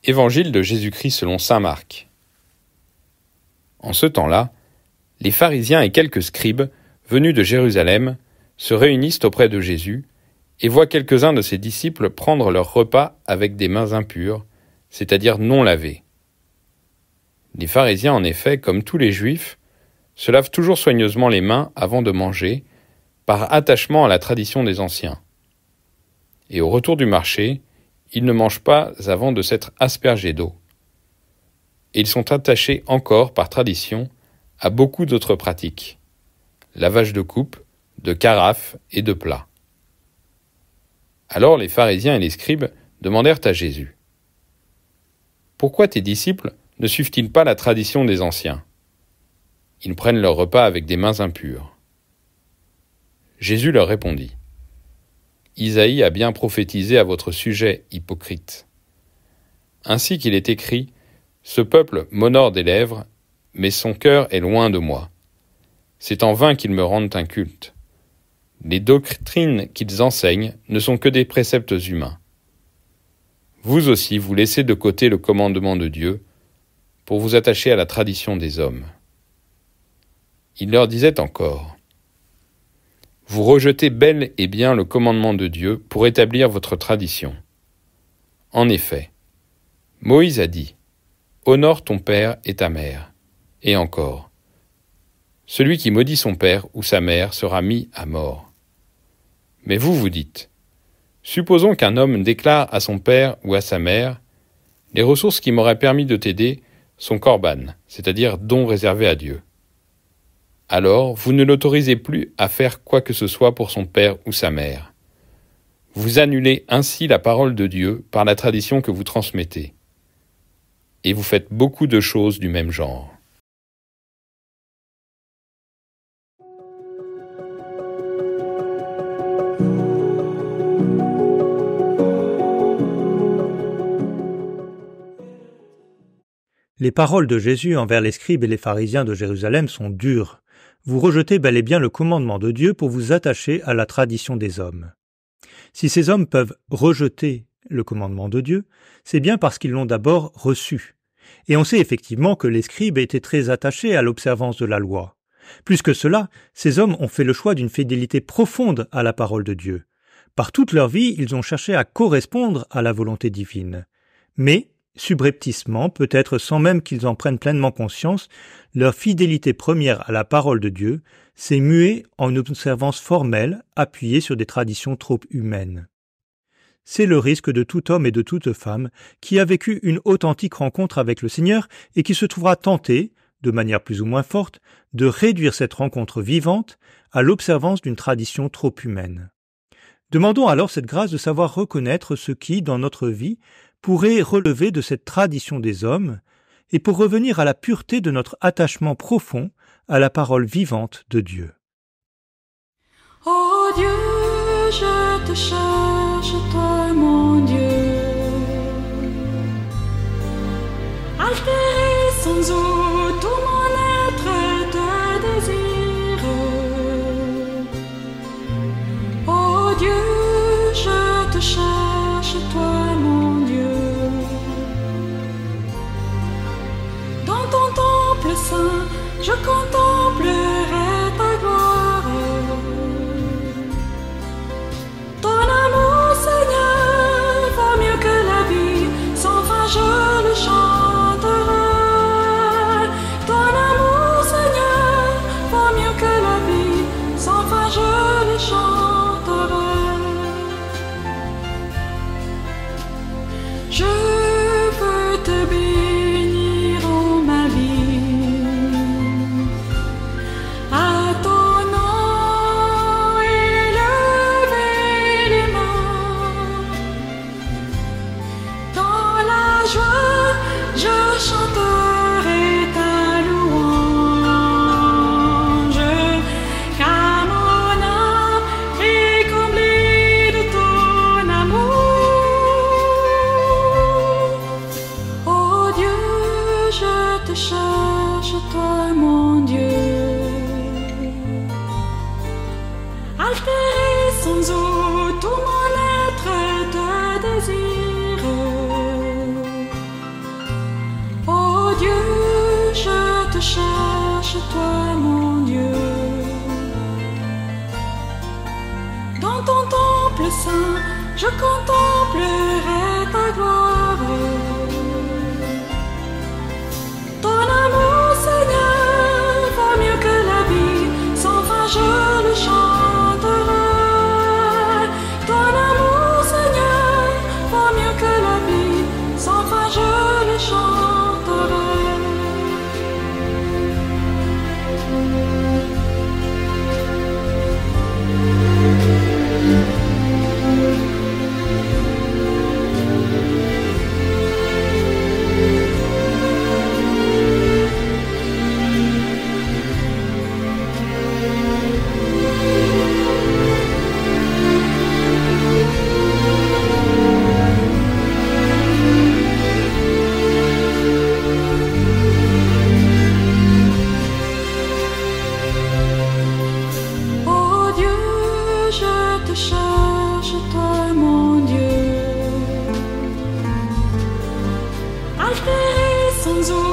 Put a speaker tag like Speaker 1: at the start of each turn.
Speaker 1: Évangile de Jésus-Christ selon saint Marc. En ce temps-là, les pharisiens et quelques scribes, venus de Jérusalem, se réunissent auprès de Jésus et voient quelques-uns de ses disciples prendre leur repas avec des mains impures, c'est-à-dire non lavées. Les pharisiens, en effet, comme tous les Juifs, se lavent toujours soigneusement les mains avant de manger, par attachement à la tradition des anciens. Et au retour du marché, ils ne mangent pas avant de s'être aspergés d'eau. Et ils sont attachés encore, par tradition, à beaucoup d'autres pratiques. Lavage de coupes, de carafes et de plats. Alors les pharisiens et les scribes demandèrent à Jésus : « Pourquoi tes disciples ne suivent-ils pas la tradition des anciens ? Ils prennent leur repas avec des mains impures. » Jésus leur répondit : « Isaïe a bien prophétisé à votre sujet, hypocrite. Ainsi qu'il est écrit : ce peuple m'honore des lèvres, mais son cœur est loin de moi. C'est en vain qu'ils me rendent un culte. Les doctrines qu'ils enseignent ne sont que des préceptes humains. Vous aussi, vous laissez de côté le commandement de Dieu pour vous attacher à la tradition des hommes. » Il leur disait encore : « Vous rejetez bel et bien le commandement de Dieu pour établir votre tradition. En effet, Moïse a dit : honore ton père et ta mère. Et encore, celui qui maudit son père ou sa mère sera mis à mort. Mais vous, vous dites : supposons qu'un homme déclare à son père ou à sa mère : les ressources qui m'auraient permis de t'aider sont corban, c'est-à-dire dons réservés à Dieu. Alors, vous ne l'autorisez plus à faire quoi que ce soit pour son père ou sa mère. Vous annulez ainsi la parole de Dieu par la tradition que vous transmettez. Et vous faites beaucoup de choses du même genre. »
Speaker 2: Les paroles de Jésus envers les scribes et les pharisiens de Jérusalem sont dures. Vous rejetez bel et bien le commandement de Dieu pour vous attacher à la tradition des hommes. Si ces hommes peuvent rejeter le commandement de Dieu, c'est bien parce qu'ils l'ont d'abord reçu. Et on sait effectivement que les scribes étaient très attachés à l'observance de la loi. Plus que cela, ces hommes ont fait le choix d'une fidélité profonde à la parole de Dieu. Par toute leur vie, ils ont cherché à correspondre à la volonté divine. Mais, subrepticement, peut-être sans même qu'ils en prennent pleinement conscience, leur fidélité première à la parole de Dieu s'est muée en une observance formelle appuyée sur des traditions trop humaines. C'est le risque de tout homme et de toute femme qui a vécu une authentique rencontre avec le Seigneur et qui se trouvera tenté, de manière plus ou moins forte, de réduire cette rencontre vivante à l'observance d'une tradition trop humaine. Demandons alors cette grâce de savoir reconnaître ce qui, dans notre vie, pourrait relever de cette tradition des hommes, et pour revenir à la pureté de notre attachement profond à la parole vivante de Dieu.
Speaker 3: Ô Dieu, je te cherche, toi mon Dieu, altéré sans eau, tout mon être te désire. Ô Dieu, je te cherche, toi mon Dieu. Dans ton temple saint, je contemplerai ta gloire. Ton amour, Seigneur, vaut mieux que la vie, sans fin je le chanterai. Ton amour, Seigneur, vaut mieux que la vie, sans fin je le chanterai. Je veux te bénir en ma vie, à ton nom élever les mains. Dans la joie, je chanterai ta louange, car mon âme est comblée de ton amour. Ô Dieu, je te cherche, toi mon Dieu. Altéré sans eau, tout mon être te désire. cherche, toi mon Dieu. Dans ton temple saint, je contemplerai ta gloire. Ton amour, Seigneur, vaut mieux que la vie, sans fin je le chanterai. Ton amour, Seigneur, vaut mieux que la vie, sans fin je le chanterai. Cherche, toi mon Dieu, altéré sans eau.